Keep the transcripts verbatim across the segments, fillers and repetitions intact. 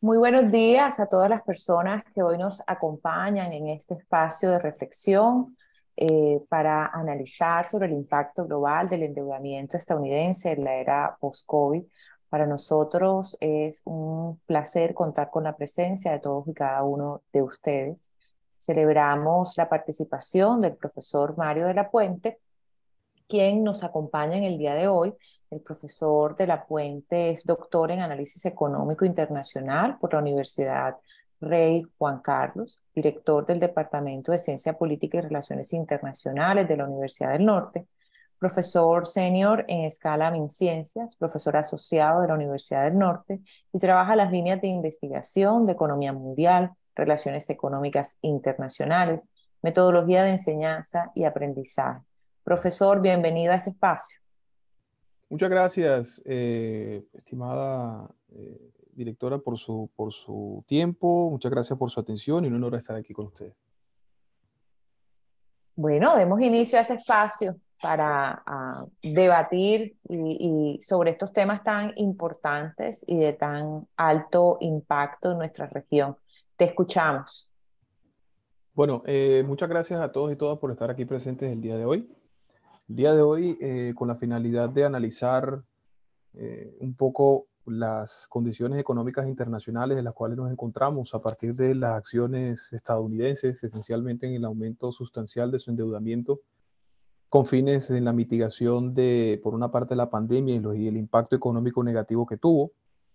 Muy buenos días a todas las personas que hoy nos acompañan en este espacio de reflexión eh, para analizar sobre el impacto global del endeudamiento estadounidense en la era post-COVID. Para nosotros es un placer contar con la presencia de todos y cada uno de ustedes. Celebramos la participación del profesor Mario de la Puente, quien nos acompaña en el día de hoy. El profesor de la Puente es doctor en Análisis Económico Internacional por la Universidad Rey Juan Carlos, director del Departamento de Ciencia Política y Relaciones Internacionales de la Universidad del Norte, profesor senior en escala MinCiencias, profesor asociado de la Universidad del Norte y trabaja las líneas de investigación de economía mundial, relaciones económicas internacionales, metodología de enseñanza y aprendizaje. Profesor, bienvenido a este espacio. Muchas gracias, eh, estimada eh, directora, por su, por su tiempo. Muchas gracias por su atención y un honor estar aquí con ustedes. Bueno, demos inicio a este espacio para uh, debatir y, y sobre estos temas tan importantes y de tan alto impacto en nuestra región. Te escuchamos. Bueno, eh, muchas gracias a todos y todas por estar aquí presentes el día de hoy. El día de hoy, eh, con la finalidad de analizar eh, un poco las condiciones económicas internacionales en las cuales nos encontramos a partir de las acciones estadounidenses, esencialmente en el aumento sustancial de su endeudamiento, con fines en la mitigación de, por una parte, la pandemia y, los, y el impacto económico negativo que tuvo.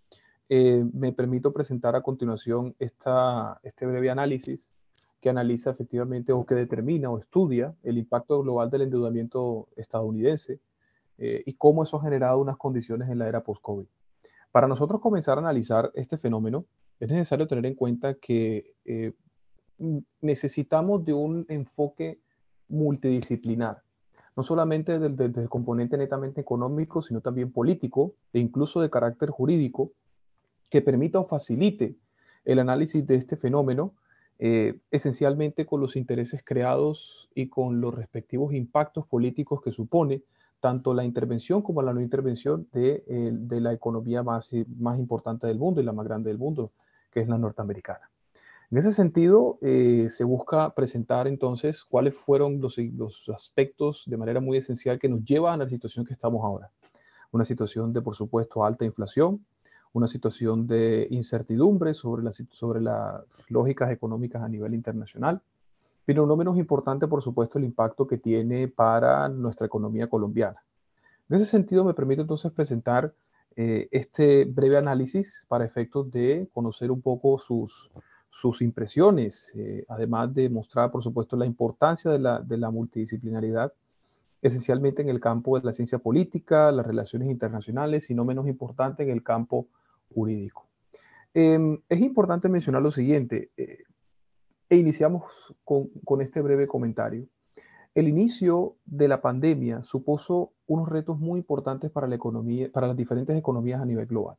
Eh, me permito presentar a continuación esta, este breve análisis que analiza efectivamente o que determina o estudia el impacto global del endeudamiento estadounidense eh, y cómo eso ha generado unas condiciones en la era post-COVID. Para nosotros comenzar a analizar este fenómeno, es necesario tener en cuenta que eh, necesitamos de un enfoque multidisciplinar, no solamente del, del, del componente netamente económico, sino también político e incluso de carácter jurídico, que permita o facilite el análisis de este fenómeno, eh, esencialmente con los intereses creados y con los respectivos impactos políticos que supone tanto la intervención como la no intervención de, eh, de la economía más, más importante del mundo y la más grande del mundo, que es la norteamericana. En ese sentido, eh, se busca presentar entonces cuáles fueron los, los aspectos de manera muy esencial que nos llevan a la situación que estamos ahora. Una situación de, por supuesto, alta inflación, una situación de incertidumbre sobre, la, sobre las lógicas económicas a nivel internacional, pero no menos importante, por supuesto, el impacto que tiene para nuestra economía colombiana. En ese sentido, me permito entonces presentar eh, este breve análisis para efectos de conocer un poco sus, sus impresiones, eh, además de mostrar, por supuesto, la importancia de la, de la multidisciplinaridad, esencialmente en el campo de la ciencia política, las relaciones internacionales y no menos importante en el campo jurídico. Eh, es importante mencionar lo siguiente, eh, e iniciamos con, con este breve comentario. El inicio de la pandemia supuso unos retos muy importantes para la economía, para las diferentes economías a nivel global.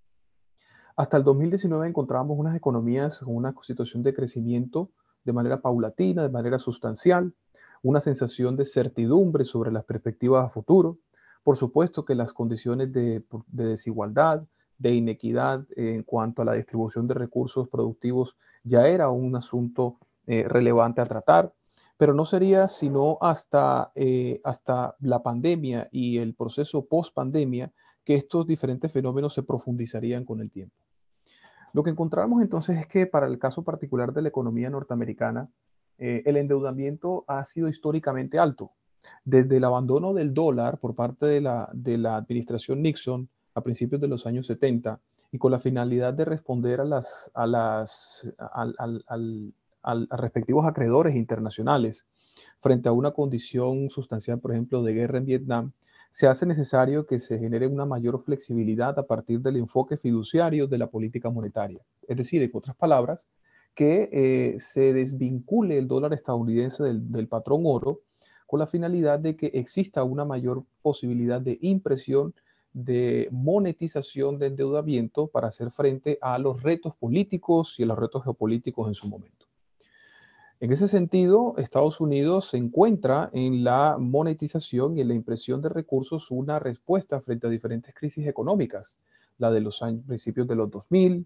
Hasta el dos mil diecinueve encontrábamos unas economías con una situación de crecimiento de manera paulatina, de manera sustancial, una sensación de certidumbre sobre las perspectivas a futuro. Por supuesto que las condiciones de, de desigualdad, de inequidad en cuanto a la distribución de recursos productivos ya era un asunto eh, relevante a tratar, pero no sería sino hasta, eh, hasta la pandemia y el proceso post-pandemia que estos diferentes fenómenos se profundizarían con el tiempo. Lo que encontramos entonces es que para el caso particular de la economía norteamericana, eh, el endeudamiento ha sido históricamente alto. Desde el abandono del dólar por parte de la, de la administración Nixon a principios de los años setenta y con la finalidad de responder a, las, a, las, al, al, al, al, a respectivos acreedores internacionales frente a una condición sustancial, por ejemplo, de guerra en Vietnam, se hace necesario que se genere una mayor flexibilidad a partir del enfoque fiduciario de la política monetaria. Es decir, en otras palabras, que eh, se desvincule el dólar estadounidense del, del patrón oro con la finalidad de que exista una mayor posibilidad de impresión, de monetización de endeudamiento para hacer frente a los retos políticos y a los retos geopolíticos en su momento. En ese sentido, Estados Unidos se encuentra en la monetización y en la impresión de recursos una respuesta frente a diferentes crisis económicas, la de los años, principios de los dos mil,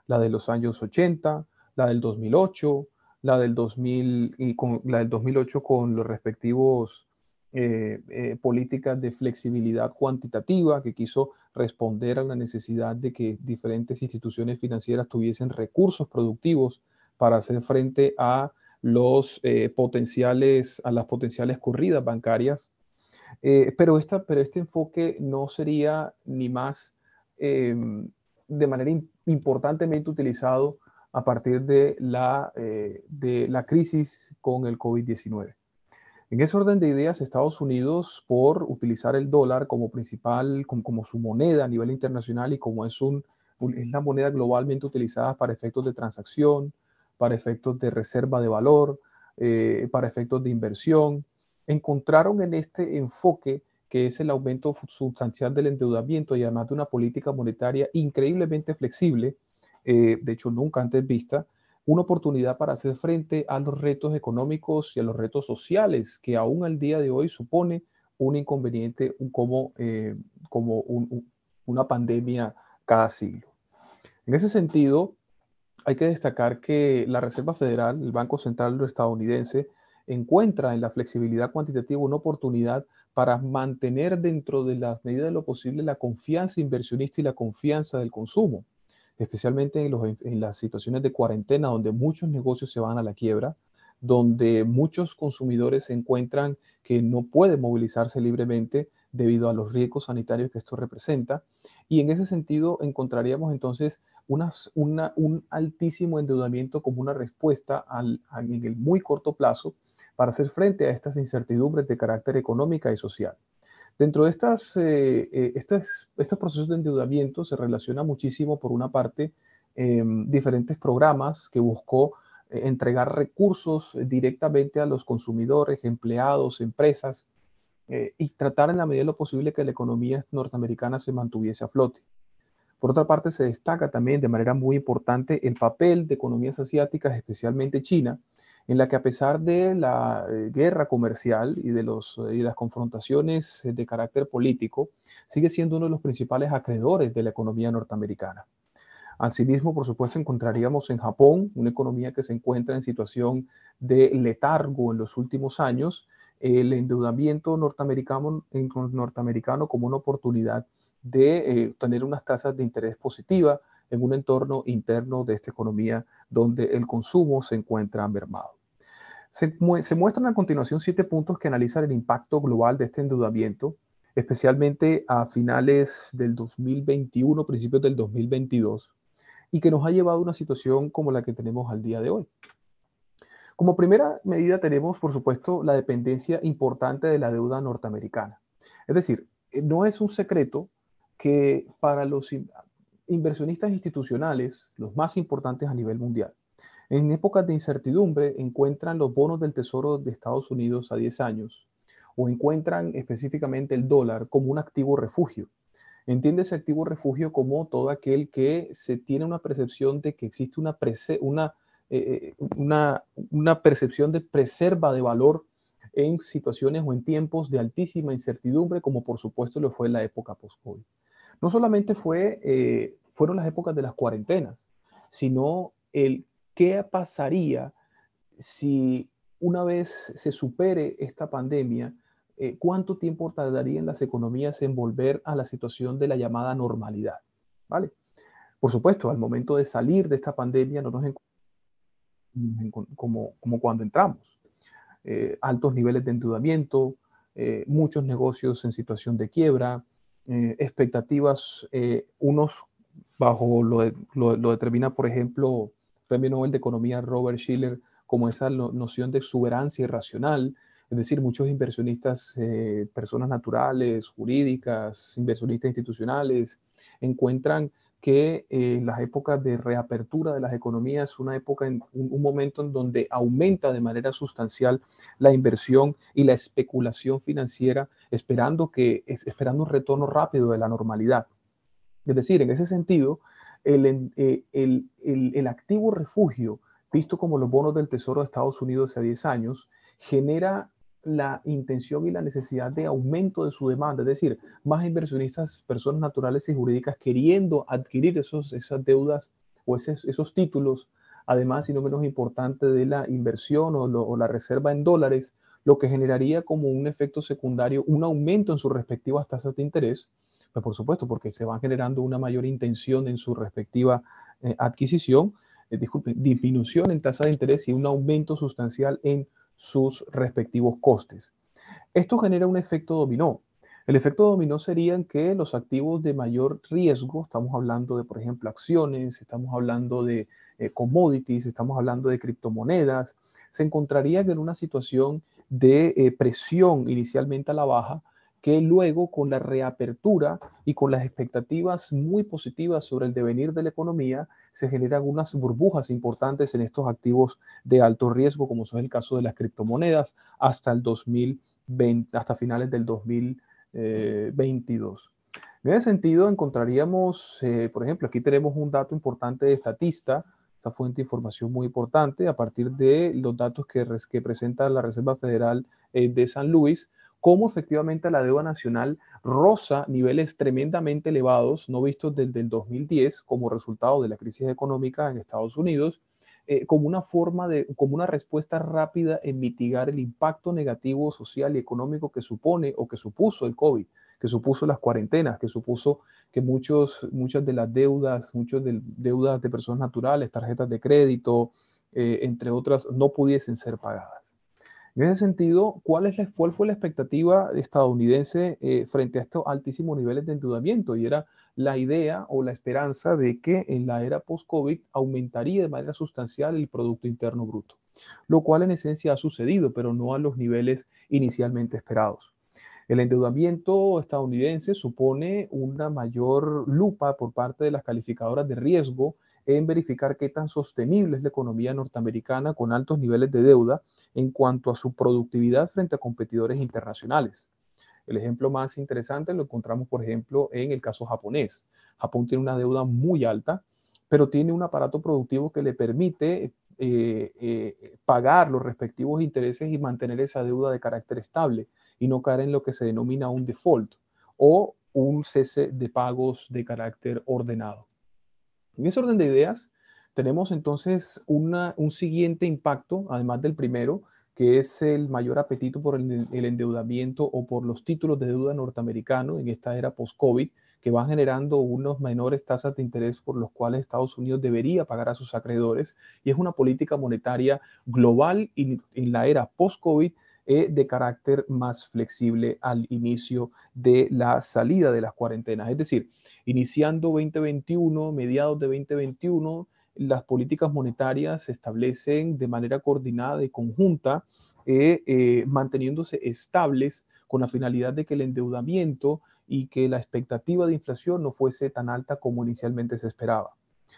la de los años ochenta, la del dos mil ocho, la del dos mil y con la del dos mil ocho con los respectivos eh, eh, políticas de flexibilidad cuantitativa que quiso responder a la necesidad de que diferentes instituciones financieras tuviesen recursos productivos para hacer frente a los eh, potenciales, a las potenciales corridas bancarias. Eh, pero, esta, pero este enfoque no sería ni más eh, de manera in, importantemente utilizado a partir de la, eh, de la crisis con el COVID diecinueve. En ese orden de ideas, Estados Unidos, por utilizar el dólar como principal, como, como su moneda a nivel internacional y como es, un, un, es la moneda globalmente utilizada para efectos de transacción, para efectos de reserva de valor, eh, para efectos de inversión, encontraron en este enfoque, que es el aumento sustancial del endeudamiento y además de una política monetaria increíblemente flexible, eh, de hecho nunca antes vista, una oportunidad para hacer frente a los retos económicos y a los retos sociales que aún al día de hoy supone un inconveniente como, eh, como un, un, una pandemia cada siglo. En ese sentido, hay que destacar que la Reserva Federal, el Banco Central estadounidense, encuentra en la flexibilidad cuantitativa una oportunidad para mantener dentro de las medidas de lo posible la confianza inversionista y la confianza del consumo, especialmente en, los, en las situaciones de cuarentena donde muchos negocios se van a la quiebra, donde muchos consumidores se encuentran que no pueden movilizarse libremente debido a los riesgos sanitarios que esto representa. Y en ese sentido encontraríamos entonces una, una, un altísimo endeudamiento como una respuesta al, a, en el muy corto plazo para hacer frente a estas incertidumbres de carácter económica y social. Dentro de estas, eh, eh, estas, estos procesos de endeudamiento se relaciona muchísimo, por una parte, eh, diferentes programas que buscó eh, entregar recursos directamente a los consumidores, empleados, empresas, eh, y tratar en la medida de lo posible que la economía norteamericana se mantuviese a flote. Por otra parte, se destaca también de manera muy importante el papel de economías asiáticas, especialmente China, en la que a pesar de la eh, guerra comercial y de los, eh, y las confrontaciones de carácter político, sigue siendo uno de los principales acreedores de la economía norteamericana. Asimismo, por supuesto, encontraríamos en Japón una economía que se encuentra en situación de letargo en los últimos años, el endeudamiento norteamericano, norteamericano como una oportunidad de eh, tener unas tasas de interés positivas en un entorno interno de esta economía donde el consumo se encuentra mermado. Se, mu se muestran a continuación siete puntos que analizan el impacto global de este endeudamiento, especialmente a finales del dos mil veintiuno, principios del dos mil veintidós, y que nos ha llevado a una situación como la que tenemos al día de hoy. Como primera medida tenemos, por supuesto, la dependencia importante de la deuda norteamericana. Es decir, no es un secreto que para los inversionistas institucionales, los más importantes a nivel mundial, en épocas de incertidumbre encuentran los bonos del Tesoro de Estados Unidos a diez años o encuentran específicamente el dólar como un activo refugio. Entiende ese activo refugio como todo aquel que se tiene una percepción de que existe una, una, eh, una, una percepción de preserva de valor en situaciones o en tiempos de altísima incertidumbre, como por supuesto lo fue en la época post-COVID. No solamente fue, eh, fueron las épocas de las cuarentenas, sino el qué pasaría si una vez se supere esta pandemia, eh, ¿cuánto tiempo tardarían las economías en volver a la situación de la llamada normalidad? ¿Vale? Por supuesto, al momento de salir de esta pandemia no nos encontramos como, como cuando entramos. Eh, altos niveles de endeudamiento, eh, muchos negocios en situación de quiebra, eh, expectativas, eh, unos bajo lo, de, lo, lo, determina, por ejemplo, Premio Nobel de Economía Robert Shiller, como esa no, noción de exuberancia irracional, es decir, muchos inversionistas, eh, personas naturales, jurídicas, inversionistas institucionales, encuentran que eh, las épocas de reapertura de las economías es una época, en, un, un momento en donde aumenta de manera sustancial la inversión y la especulación financiera, esperando, que, esperando un retorno rápido de la normalidad. Es decir, en ese sentido, el, el, el, el, activo refugio, visto como los bonos del Tesoro de Estados Unidos hace diez años, genera la intención y la necesidad de aumento de su demanda, es decir, más inversionistas, personas naturales y jurídicas queriendo adquirir esos, esas deudas o esos, esos títulos, además y no menos importante de la inversión o, lo, o la reserva en dólares, lo que generaría como un efecto secundario un aumento en sus respectivas tasas de interés, pues por supuesto, porque se va generando una mayor intención en su respectiva eh, adquisición, eh, disculpe, disminución en tasa de interés y un aumento sustancial en sus respectivos costes. Esto genera un efecto dominó. El efecto dominó sería que los activos de mayor riesgo, estamos hablando de, por ejemplo, acciones, estamos hablando de eh, commodities, estamos hablando de criptomonedas, se encontrarían en una situación de eh, presión inicialmente a la baja, que luego con la reapertura y con las expectativas muy positivas sobre el devenir de la economía, se generan unas burbujas importantes en estos activos de alto riesgo, como son el caso de las criptomonedas, hasta el dos mil veinte, hasta finales del dos mil veintidós. En ese sentido, encontraríamos, eh, por ejemplo, aquí tenemos un dato importante de Statista, esta fuente de información muy importante, a partir de los datos que, que presenta la Reserva Federal eh, de San Luis, cómo efectivamente la deuda nacional roza niveles tremendamente elevados, no vistos desde el dos mil diez como resultado de la crisis económica en Estados Unidos, eh, como una forma de, como una respuesta rápida en mitigar el impacto negativo social y económico que supone o que supuso el COVID, que supuso las cuarentenas, que supuso que muchos, muchas de las deudas, muchas de deudas de personas naturales, tarjetas de crédito, eh, entre otras, no pudiesen ser pagadas. En ese sentido, ¿cuál, es la, cuál fue la expectativa estadounidense eh, frente a estos altísimos niveles de endeudamiento? Y era la idea o la esperanza de que en la era post-COVID aumentaría de manera sustancial el Producto Interno Bruto, lo cual en esencia ha sucedido, pero no a los niveles inicialmente esperados. El endeudamiento estadounidense supone una mayor lupa por parte de las calificadoras de riesgo en verificar qué tan sostenible es la economía norteamericana con altos niveles de deuda en cuanto a su productividad frente a competidores internacionales. El ejemplo más interesante lo encontramos, por ejemplo, en el caso japonés. Japón tiene una deuda muy alta, pero tiene un aparato productivo que le permite eh, eh, pagar los respectivos intereses y mantener esa deuda de carácter estable y no caer en lo que se denomina un default o un cese de pagos de carácter ordenado. En ese orden de ideas, tenemos entonces una, un siguiente impacto, además del primero, que es el mayor apetito por el, el endeudamiento o por los títulos de deuda norteamericano en esta era post-COVID, que van generando unos menores tasas de interés por los cuales Estados Unidos debería pagar a sus acreedores, y es una política monetaria global y en la era post-COVID eh, de carácter más flexible al inicio de la salida de las cuarentenas. Es decir, iniciando veinte veintiuno, mediados de veinte veintiuno, las políticas monetarias se establecen de manera coordinada y conjunta, eh, eh, manteniéndose estables con la finalidad de que el endeudamiento y que la expectativa de inflación no fuese tan alta como inicialmente se esperaba.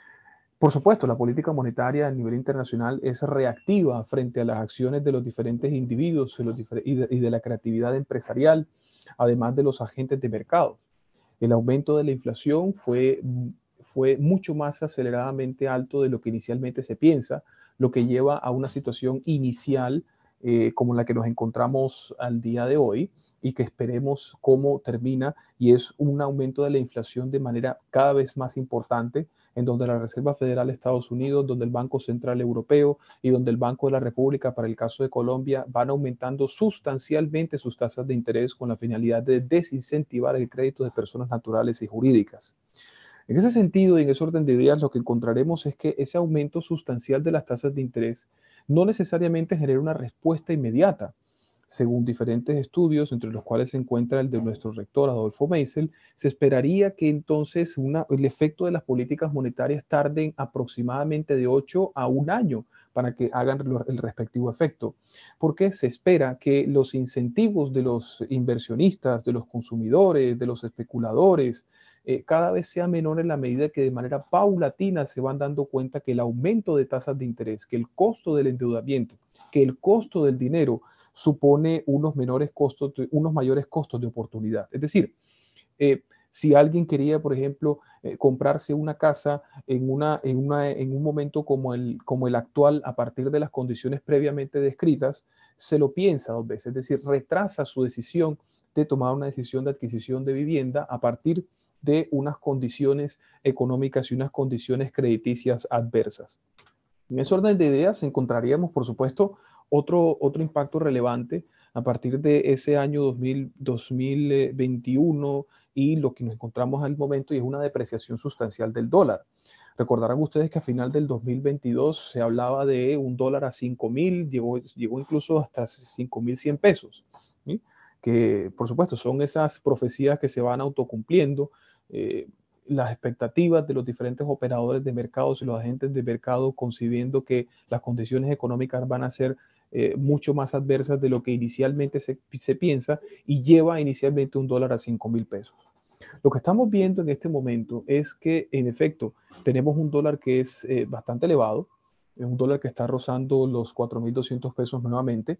Por supuesto, la política monetaria a nivel internacional es reactiva frente a las acciones de los diferentes individuos y, los difer y, de, y de la creatividad empresarial, además de los agentes de mercado. El aumento de la inflación fue, fue mucho más aceleradamente alto de lo que inicialmente se piensa, lo que lleva a una situación inicial eh, como la que nos encontramos al día de hoy y que esperemos cómo termina, y es un aumento de la inflación de manera cada vez más importante, en donde la Reserva Federal de Estados Unidos, donde el Banco Central Europeo y donde el Banco de la República, para el caso de Colombia, van aumentando sustancialmente sus tasas de interés con la finalidad de desincentivar el crédito de personas naturales y jurídicas. En ese sentido y en ese orden de ideas, lo que encontraremos es que ese aumento sustancial de las tasas de interés no necesariamente genera una respuesta inmediata. Según diferentes estudios, entre los cuales se encuentra el de nuestro rector Adolfo Meisel, se esperaría que entonces una, el efecto de las políticas monetarias tarden aproximadamente de ocho a un año para que hagan el respectivo efecto, porque se espera que los incentivos de los inversionistas, de los consumidores, de los especuladores, eh, cada vez sea menor en la medida que de manera paulatina se van dando cuenta que el aumento de tasas de interés, que el costo del endeudamiento, que el costo del dinero supone unos menores costos, unos mayores costos de oportunidad. Es decir, eh, si alguien quería, por ejemplo, eh, comprarse una casa en, una, en, una, en un momento como el, como el actual, a partir de las condiciones previamente descritas, se lo piensa dos veces, es decir, retrasa su decisión de tomar una decisión de adquisición de vivienda a partir de unas condiciones económicas y unas condiciones crediticias adversas. En ese orden de ideas encontraríamos, por supuesto, otro, otro impacto relevante a partir de ese año dos mil, dos mil veintiuno y lo que nos encontramos al momento, y es una depreciación sustancial del dólar. Recordarán ustedes que a final del dos mil veintidós se hablaba de un dólar a cinco mil, llegó, llegó incluso hasta cinco mil cien pesos, ¿sí? Que por supuesto son esas profecías que se van autocumpliendo. Eh, las expectativas de los diferentes operadores de mercados y los agentes de mercado concibiendo que las condiciones económicas van a ser eh, mucho más adversas de lo que inicialmente se, se piensa, y lleva inicialmente un dólar a cinco mil pesos. Lo que estamos viendo en este momento es que, en efecto, tenemos un dólar que es eh, bastante elevado, un dólar que está rozando los cuatro mil doscientos pesos nuevamente,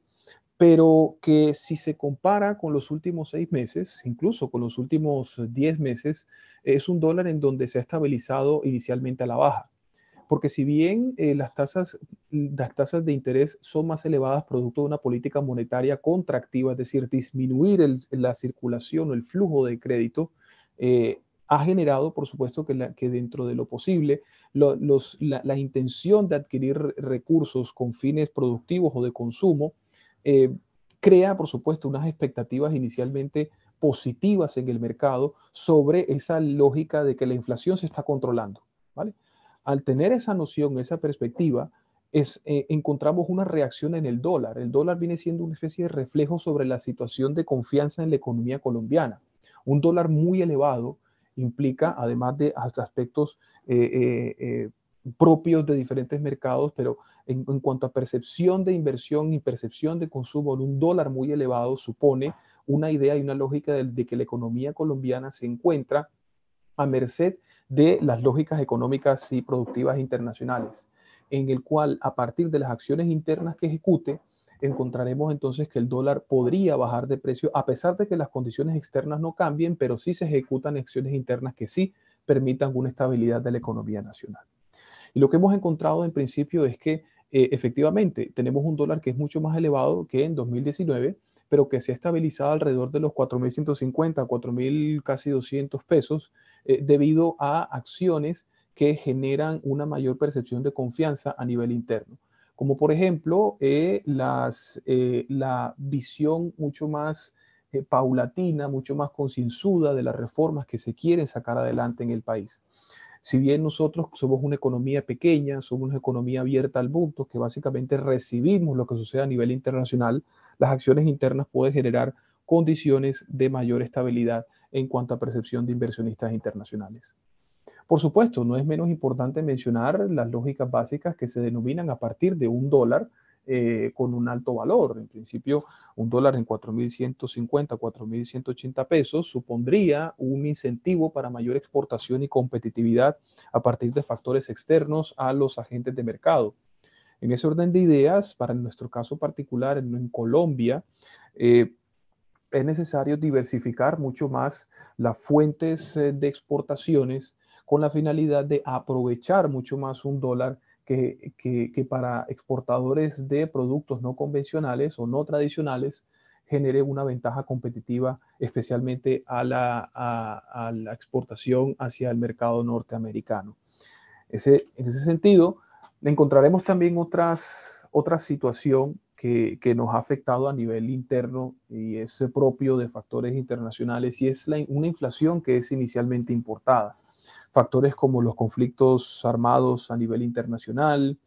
pero que si se compara con los últimos seis meses, incluso con los últimos diez meses, es un dólar en donde se ha estabilizado inicialmente a la baja. Porque si bien eh, las, tasas, las tasas de interés son más elevadas producto de una política monetaria contractiva, es decir, disminuir el, la circulación o el flujo de crédito, eh, ha generado, por supuesto, que, la, que dentro de lo posible, lo, los, la, la intención de adquirir recursos con fines productivos o de consumo, eh, crea, por supuesto, unas expectativas inicialmente positivas en el mercado sobre esa lógica de que la inflación se está controlando, ¿vale? Al tener esa noción, esa perspectiva, es, eh, encontramos una reacción en el dólar. El dólar viene siendo una especie de reflejo sobre la situación de confianza en la economía colombiana. Un dólar muy elevado implica, además de aspectos eh, eh, eh, propios de diferentes mercados, pero en, en, cuanto a percepción de inversión y percepción de consumo, un dólar muy elevado supone una idea y una lógica de, de que la economía colombiana se encuentra a merced de las lógicas económicas y productivas internacionales, en el cual a partir de las acciones internas que ejecute, encontraremos entonces que el dólar podría bajar de precio a pesar de que las condiciones externas no cambien, pero sí se ejecutan acciones internas que sí permitan una estabilidad de la economía nacional. Y lo que hemos encontrado en principio es que eh, efectivamente tenemos un dólar que es mucho más elevado que en dos mil diecinueve, pero que se ha estabilizado alrededor de los cuatro mil ciento cincuenta, cuatro mil casi doscientos pesos, eh, debido a acciones que generan una mayor percepción de confianza a nivel interno. Como por ejemplo, eh, las, eh, la visión mucho más eh, paulatina, mucho más concienzuda de las reformas que se quieren sacar adelante en el país. Si bien nosotros somos una economía pequeña, somos una economía abierta al mundo, que básicamente recibimos lo que sucede a nivel internacional, las acciones internas pueden generar condiciones de mayor estabilidad en cuanto a percepción de inversionistas internacionales. Por supuesto, no es menos importante mencionar las lógicas básicas que se denominan a partir de un dólar eh, con un alto valor. En principio, un dólar en cuatro mil ciento cincuenta, cuatro mil ciento ochenta pesos supondría un incentivo para mayor exportación y competitividad a partir de factores externos a los agentes de mercado. En ese orden de ideas, para nuestro caso particular en, en Colombia, eh, es necesario diversificar mucho más las fuentes eh, de exportaciones con la finalidad de aprovechar mucho más un dólar que, que, que para exportadores de productos no convencionales o no tradicionales genere una ventaja competitiva, especialmente a la, a, a la exportación hacia el mercado norteamericano. Ese, en ese sentido, encontraremos también otras, otra situación que, que, nos ha afectado a nivel interno y es propio de factores internacionales, y es la, una inflación que es inicialmente importada. Factores como los conflictos armados a nivel internacional,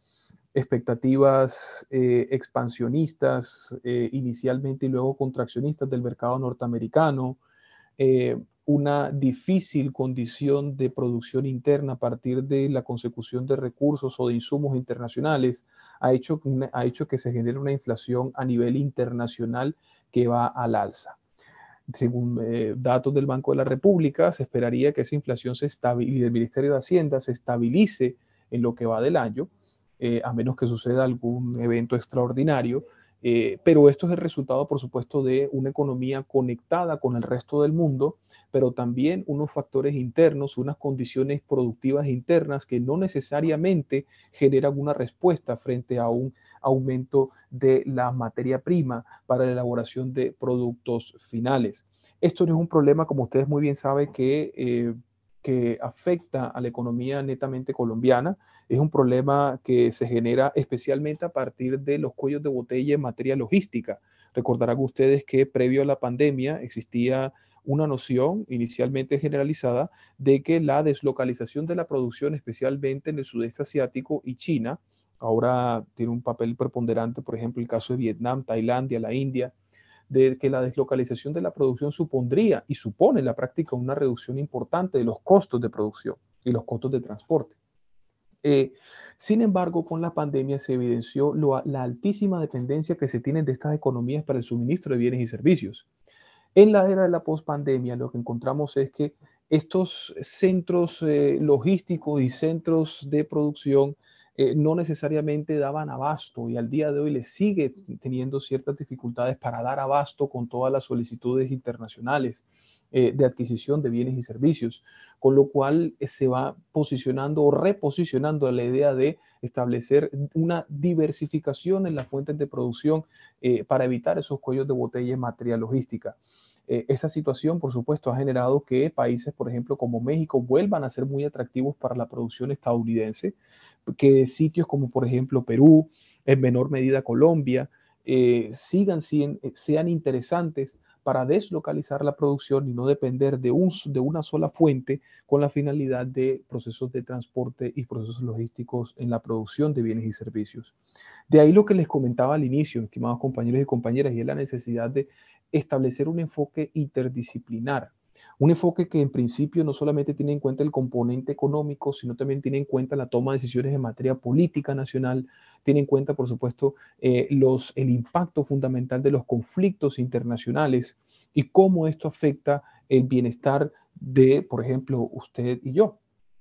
expectativas eh, expansionistas eh, inicialmente y luego contraccionistas del mercado norteamericano, eh, una difícil condición de producción interna a partir de la consecución de recursos o de insumos internacionales, ha hecho, ha hecho que se genere una inflación a nivel internacional que va al alza. Según eh, datos del Banco de la República, se esperaría que esa inflación se estabilice, y del Ministerio de Hacienda se estabilice en lo que va del año, eh, a menos que suceda algún evento extraordinario. Eh, pero esto es el resultado, por supuesto, de una economía conectada con el resto del mundo, pero también unos factores internos, unas condiciones productivas internas que no necesariamente generan una respuesta frente a un aumento de la materia prima para la elaboración de productos finales. Esto no es un problema, como ustedes muy bien saben, que eh, que afecta a la economía netamente colombiana. Es un problema que se genera especialmente a partir de los cuellos de botella en materia logística. Recordarán ustedes que previo a la pandemia existía una noción inicialmente generalizada de que la deslocalización de la producción, especialmente en el sudeste asiático y China, ahora tiene un papel preponderante, por ejemplo, el caso de Vietnam, Tailandia, la India, de que la deslocalización de la producción supondría y supone en la práctica una reducción importante de los costos de producción y los costos de transporte. Eh, sin embargo, con la pandemia se evidenció lo, la altísima dependencia que se tiene de estas economías para el suministro de bienes y servicios. En la era de la pospandemia, lo que encontramos es que estos centros eh, logísticos y centros de producción eh, no necesariamente daban abasto y al día de hoy les sigue teniendo ciertas dificultades para dar abasto con todas las solicitudes internacionales eh, de adquisición de bienes y servicios, con lo cual eh, se va posicionando o reposicionando la idea de establecer una diversificación en las fuentes de producción eh, para evitar esos cuellos de botella en materia logística. Eh, esa situación, por supuesto, ha generado que países, por ejemplo, como México, vuelvan a ser muy atractivos para la producción estadounidense, que sitios como, por ejemplo, Perú, en menor medida Colombia, eh, sigan, sean interesantes para deslocalizar la producción y no depender de, un, de una sola fuente con la finalidad de procesos de transporte y procesos logísticos en la producción de bienes y servicios. De ahí lo que les comentaba al inicio, estimados compañeros y compañeras, y es la necesidad de establecer un enfoque interdisciplinar. Un enfoque que en principio no solamente tiene en cuenta el componente económico, sino también tiene en cuenta la toma de decisiones en materia política nacional, tiene en cuenta, por supuesto, eh, los, el impacto fundamental de los conflictos internacionales y cómo esto afecta el bienestar de, por ejemplo, usted y yo.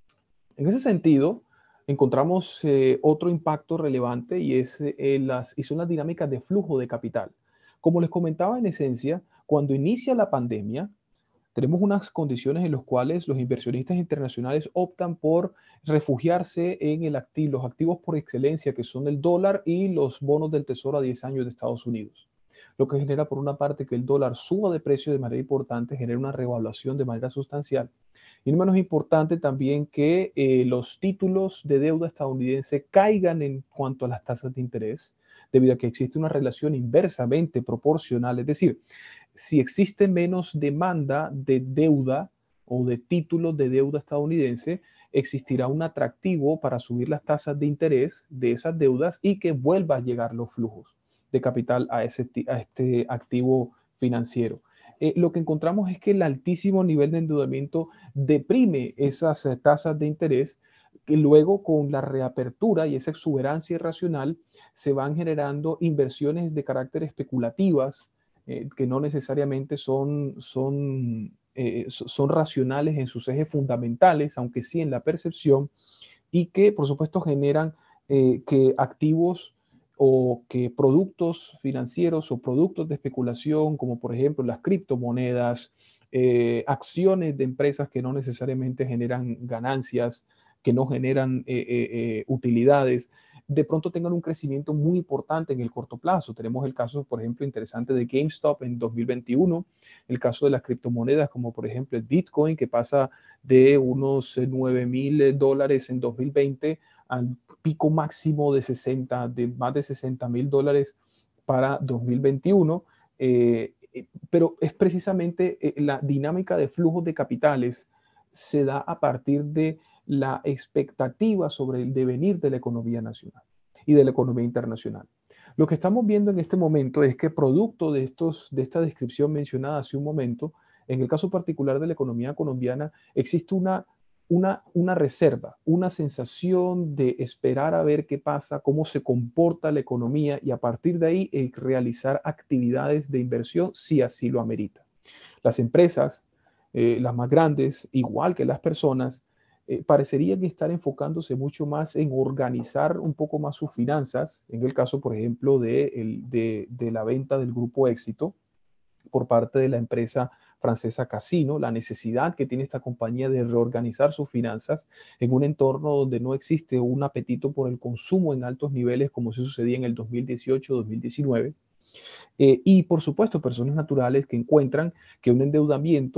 En ese sentido, encontramos eh, otro impacto relevante y, es, eh, las, y son las dinámicas de flujo de capital. Como les comentaba en esencia, cuando inicia la pandemia, tenemos unas condiciones en las cuales los inversionistas internacionales optan por refugiarse en el activo, los activos por excelencia, que son el dólar y los bonos del tesoro a diez años de Estados Unidos. Lo que genera, por una parte, que el dólar suba de precio de manera importante, genera una revaluación de manera sustancial. Y no menos importante también que eh, los títulos de deuda estadounidense caigan en cuanto a las tasas de interés, debido a que existe una relación inversamente proporcional. Es decir, si existe menos demanda de deuda o de títulos de deuda estadounidense, existirá un atractivo para subir las tasas de interés de esas deudas y que vuelva a llegar los flujos de capital a, ese, a este activo financiero. Eh, lo que encontramos es que el altísimo nivel de endeudamiento deprime esas eh, tasas de interés que luego con la reapertura y esa exuberancia irracional se van generando inversiones de carácter especulativas eh, que no necesariamente son, son, eh, son racionales en sus ejes fundamentales, aunque sí en la percepción, y que por supuesto generan eh, que activos o que productos financieros o productos de especulación, como por ejemplo las criptomonedas, eh, acciones de empresas que no necesariamente generan ganancias, que no generan eh, eh, eh, utilidades, de pronto tengan un crecimiento muy importante en el corto plazo. Tenemos el caso, por ejemplo, interesante de GameStop en dos mil veintiuno, el caso de las criptomonedas como por ejemplo el Bitcoin, que pasa de unos nueve mil dólares en dos mil veinte al pico máximo de sesenta, de más de sesenta mil dólares para dos mil veintiuno. Eh, pero es precisamente eh, la dinámica de flujos de capitales se da a partir de la expectativa sobre el devenir de la economía nacional y de la economía internacional. Lo que estamos viendo en este momento es que producto de, estos, de esta descripción mencionada hace un momento, en el caso particular de la economía colombiana, existe una, una, una reserva, una sensación de esperar a ver qué pasa, cómo se comporta la economía y a partir de ahí eh, realizar actividades de inversión si así lo amerita. Las empresas, eh, las más grandes, igual que las personas, eh, parecerían estar enfocándose mucho más en organizar un poco más sus finanzas, en el caso, por ejemplo, de, el, de, de la venta del grupo Éxito por parte de la empresa francesa Casino, la necesidad que tiene esta compañía de reorganizar sus finanzas en un entorno donde no existe un apetito por el consumo en altos niveles como se sucedía en el dos mil dieciocho dos mil diecinueve. Eh, y por supuesto, personas naturales que encuentran que un endeudamiento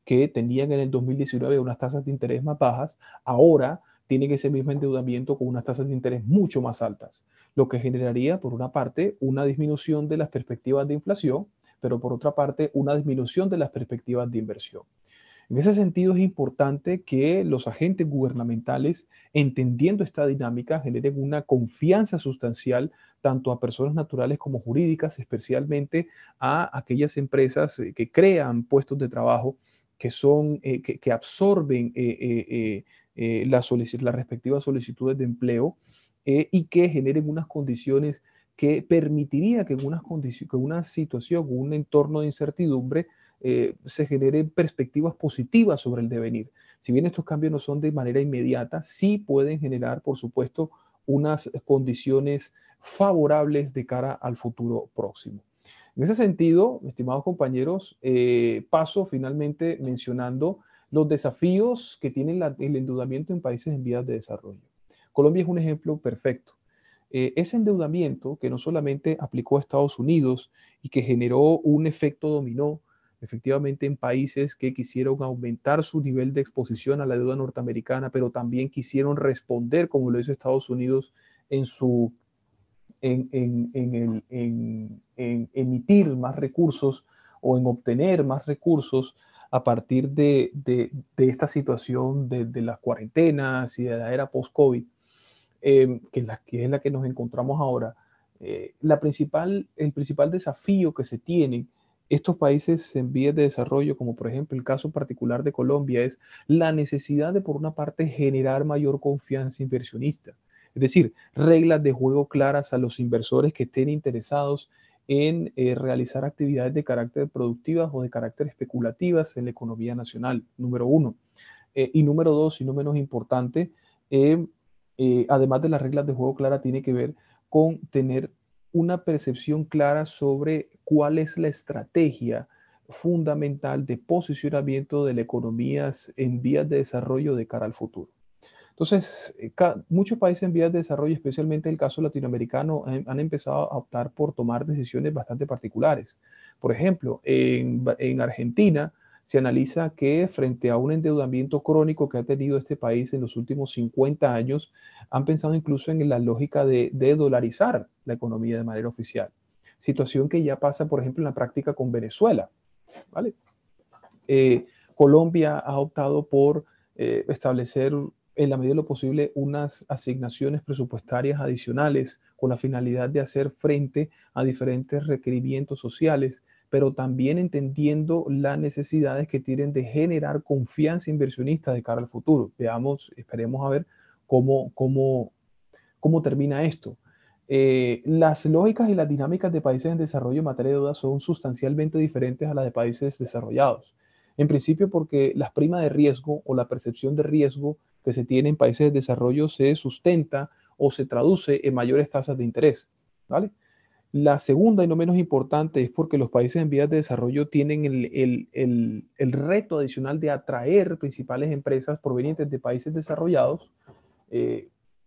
que tenían en el dos mil diecinueve unas tasas de interés más bajas, ahora tienen ese mismo endeudamiento con unas tasas de interés mucho más altas, lo que generaría, por una parte, una disminución de las perspectivas de inflación, pero por otra parte, una disminución de las perspectivas de inversión. En ese sentido, es importante que los agentes gubernamentales, entendiendo esta dinámica, generen una confianza sustancial tanto a personas naturales como jurídicas, especialmente a aquellas empresas eh, que crean puestos de trabajo, que, son, eh, que, que, absorben eh, eh, eh, eh, las, las respectivas solicitudes de empleo eh, y que generen unas condiciones que permitiría que en, unas que en una situación, un entorno de incertidumbre, eh, se generen perspectivas positivas sobre el devenir. Si bien estos cambios no son de manera inmediata, sí pueden generar, por supuesto, unas condiciones favorables de cara al futuro próximo. En ese sentido, estimados compañeros, eh, paso finalmente mencionando los desafíos que tiene la, el endeudamiento en países en vías de desarrollo. Colombia es un ejemplo perfecto. Eh, ese endeudamiento que no solamente aplicó a Estados Unidos y que generó un efecto dominó, efectivamente en países que quisieron aumentar su nivel de exposición a la deuda norteamericana, pero también quisieron responder, como lo hizo Estados Unidos, en su en, en, en, el, en, en emitir más recursos o en obtener más recursos a partir de, de, de esta situación de, de, las cuarentenas y de la era post-COVID, eh, que, es la, que es la que nos encontramos ahora. Eh, la principal, el principal desafío que se tienen estos países en vías de desarrollo, como por ejemplo el caso particular de Colombia, es la necesidad de, por una parte, generar mayor confianza inversionista. Es decir, reglas de juego claras a los inversores que estén interesados en eh, realizar actividades de carácter productivas o de carácter especulativas en la economía nacional, número uno. Eh, y número dos, y no menos importante, eh, eh, además de las reglas de juego claras, tiene que ver con tener una percepción clara sobre cuál es la estrategia fundamental de posicionamiento de las economías en vías de desarrollo de cara al futuro. Entonces, eh, muchos países en vías de desarrollo, especialmente el caso latinoamericano, han, han, empezado a optar por tomar decisiones bastante particulares. Por ejemplo, en, en Argentina se analiza que frente a un endeudamiento crónico que ha tenido este país en los últimos cincuenta años, han pensado incluso en la lógica de, de dolarizar la economía de manera oficial. Situación que ya pasa, por ejemplo, en la práctica con Venezuela. ¿Vale? Eh, Colombia ha optado por eh, establecer en la medida de lo posible unas asignaciones presupuestarias adicionales con la finalidad de hacer frente a diferentes requerimientos sociales, pero también entendiendo las necesidades que tienen de generar confianza inversionista de cara al futuro. Veamos, esperemos a ver cómo, cómo, cómo termina esto. Eh, las lógicas y las dinámicas de países en desarrollo en materia de deuda son sustancialmente diferentes a las de países desarrollados. En principio porque la prima de riesgo o la percepción de riesgo que se tiene en países de desarrollo se sustenta o se traduce en mayores tasas de interés, ¿vale? La segunda y no menos importante es porque los países en vías de desarrollo tienen el, el, el, el reto adicional de atraer principales empresas provenientes de países desarrollados, eh,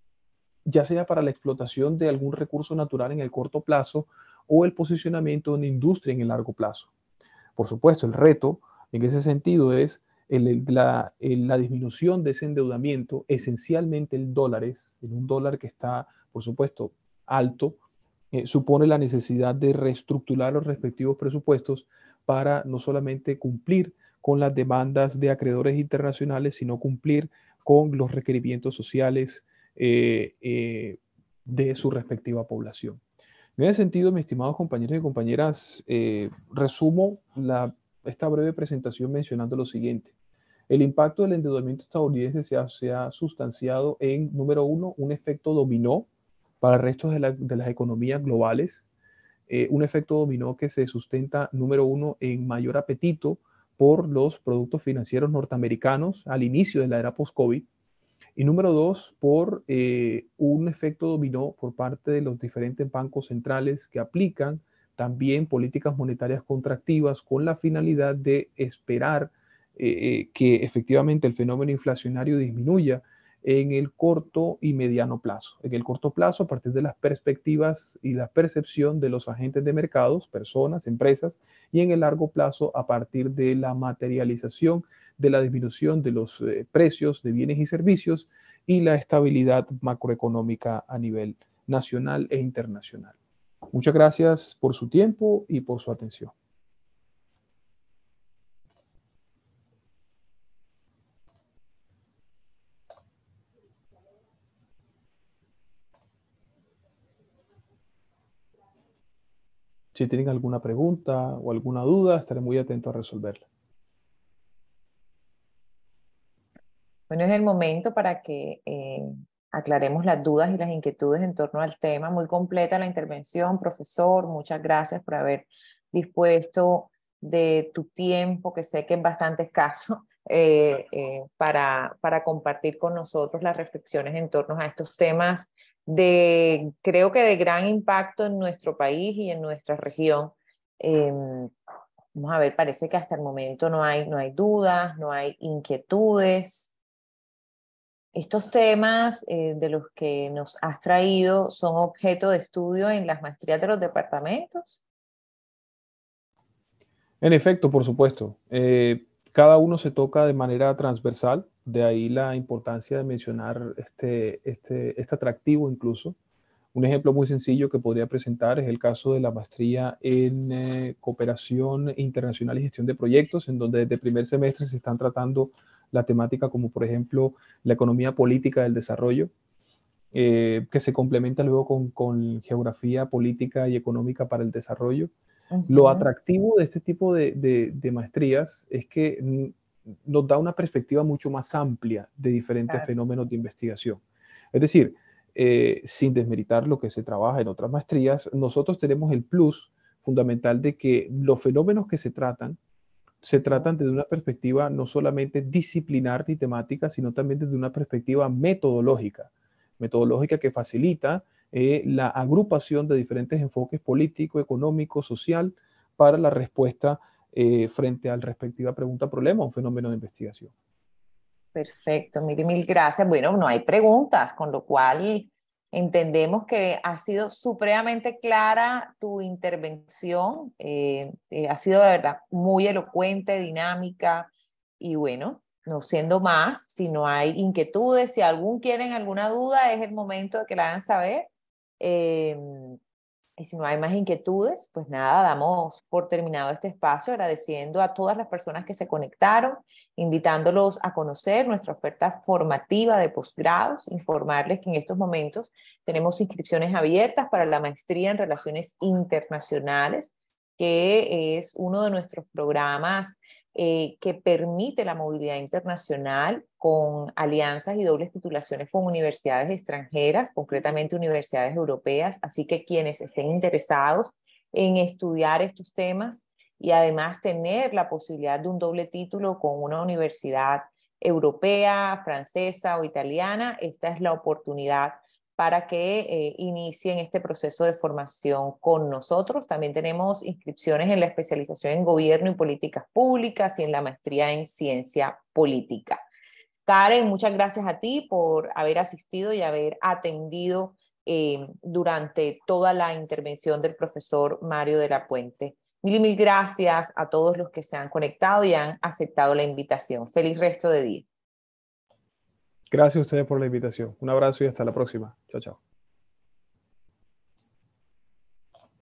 ya sea para la explotación de algún recurso natural en el corto plazo o el posicionamiento de una industria en el largo plazo. Por supuesto, el reto en ese sentido es el, el, la, el, la disminución de ese endeudamiento, esencialmente en dólares, en un dólar que está, por supuesto, alto, eh, supone la necesidad de reestructurar los respectivos presupuestos para no solamente cumplir con las demandas de acreedores internacionales, sino cumplir con los requerimientos sociales eh, eh, de su respectiva población. En ese sentido, mis estimados compañeros y compañeras, eh, resumo la, esta breve presentación mencionando lo siguiente. El impacto del endeudamiento estadounidense se ha, se ha sustanciado en, número uno, un efecto dominó para el resto de, la, de las economías globales, eh, un efecto dominó que se sustenta, número uno, en mayor apetito por los productos financieros norteamericanos al inicio de la era post-COVID, y número dos, por eh, un efecto dominó por parte de los diferentes bancos centrales que aplican también políticas monetarias contractivas con la finalidad de esperar eh, que efectivamente el fenómeno inflacionario disminuya en el corto y mediano plazo. En el corto plazo, a partir de las perspectivas y la percepción de los agentes de mercados, personas, empresas, y en el largo plazo, a partir de la materialización de la disminución de los eh, precios de bienes y servicios y la estabilidad macroeconómica a nivel nacional e internacional. Muchas gracias por su tiempo y por su atención. Si tienen alguna pregunta o alguna duda, estaré muy atento a resolverla. Bueno, es el momento para que eh, aclaremos las dudas y las inquietudes en torno al tema. Muy completa la intervención, profesor. Muchas gracias por haber dispuesto de tu tiempo, que sé que es bastante escaso, eh, eh, para, para compartir con nosotros las reflexiones en torno a estos temas de, creo que de gran impacto en nuestro país y en nuestra región. Eh, Vamos a ver, parece que hasta el momento no hay, no hay dudas, no hay inquietudes. Estos temas eh, de los que nos has traído son objeto de estudio en las maestrías de los departamentos. En efecto, por supuesto. Eh, cada uno se toca de manera transversal, de ahí la importancia de mencionar este, este, este atractivo incluso. Un ejemplo muy sencillo que podría presentar es el caso de la maestría en eh, cooperación internacional y gestión de proyectos, en donde desde primer semestre se están tratando la temática como por ejemplo la economía política del desarrollo, eh, que se complementa luego con, con geografía política y económica para el desarrollo. Lo Ujú, atractivo de este tipo de, de, de maestrías es que nos da una perspectiva mucho más amplia de diferentes claro. fenómenos de investigación. Es decir, eh, sin desmeritar lo que se trabaja en otras maestrías, nosotros tenemos el plus fundamental de que los fenómenos que se tratan, se tratan desde una perspectiva no solamente disciplinar ni temática, sino también desde una perspectiva metodológica, metodológica que facilita eh, la agrupación de diferentes enfoques político, económico, social, para la respuesta eh, frente a la respectiva pregunta-problema o un fenómeno de investigación. Perfecto, mil, mil gracias. Bueno, no hay preguntas, con lo cual entendemos que ha sido supremamente clara tu intervención. Eh, eh, ha sido de verdad muy elocuente, dinámica y bueno, no siendo más, si no hay inquietudes, si algún quieren alguna duda, es el momento de que la hagan saber. Eh, Y si no hay más inquietudes, pues nada, damos por terminado este espacio, agradeciendo a todas las personas que se conectaron, invitándolos a conocer nuestra oferta formativa de posgrados, informarles que en estos momentos tenemos inscripciones abiertas para la maestría en Relaciones Internacionales, que es uno de nuestros programas eh, que permite la movilidad internacional con alianzas y dobles titulaciones con universidades extranjeras, concretamente universidades europeas. Así que quienes estén interesados en estudiar estos temas y además tener la posibilidad de un doble título con una universidad europea, francesa o italiana, esta es la oportunidad para que eh, inicien este proceso de formación con nosotros. También tenemos inscripciones en la especialización en Gobierno y Políticas Públicas y en la maestría en Ciencia Política. Karen, muchas gracias a ti por haber asistido y haber atendido eh, durante toda la intervención del profesor Mario de la Puente. Mil y mil gracias a todos los que se han conectado y han aceptado la invitación. Feliz resto de día. Gracias a ustedes por la invitación. Un abrazo y hasta la próxima. Chao, chao.